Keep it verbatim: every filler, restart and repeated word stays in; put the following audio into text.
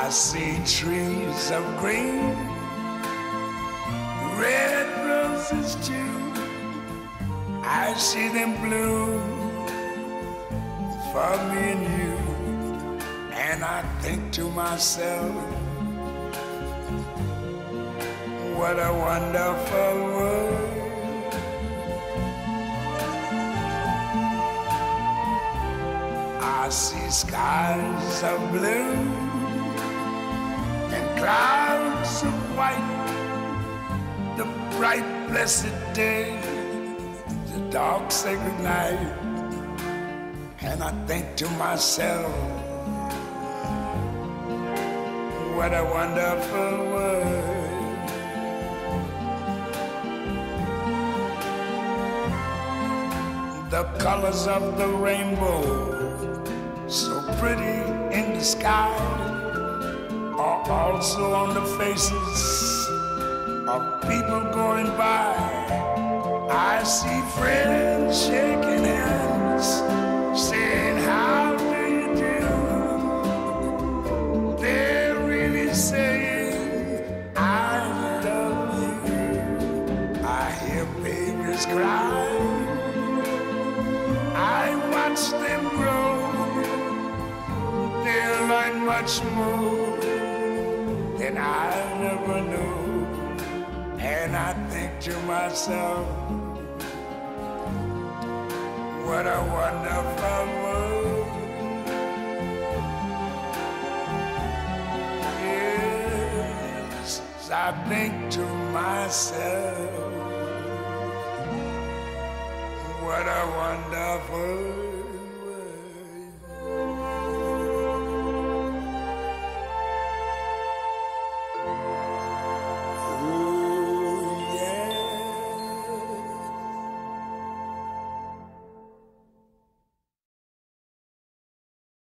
I see trees of green, red roses too. I see them bloom for me and you. And I think to myself, what a wonderful world. I see skies of blue and clouds of white, the bright blessed day, the dark sacred night. And I think to myself, what a wonderful world. The colors of the rainbow, so pretty in the sky, are also on the faces of people going by. I see friends shaking hands, saying, how do you do? They're really saying, I love you. I hear babies cry, I watch them grow. They'll learn much more than I never knew. And I think to myself, what a wonderful world. Yes, I think to myself, what a wonderful world.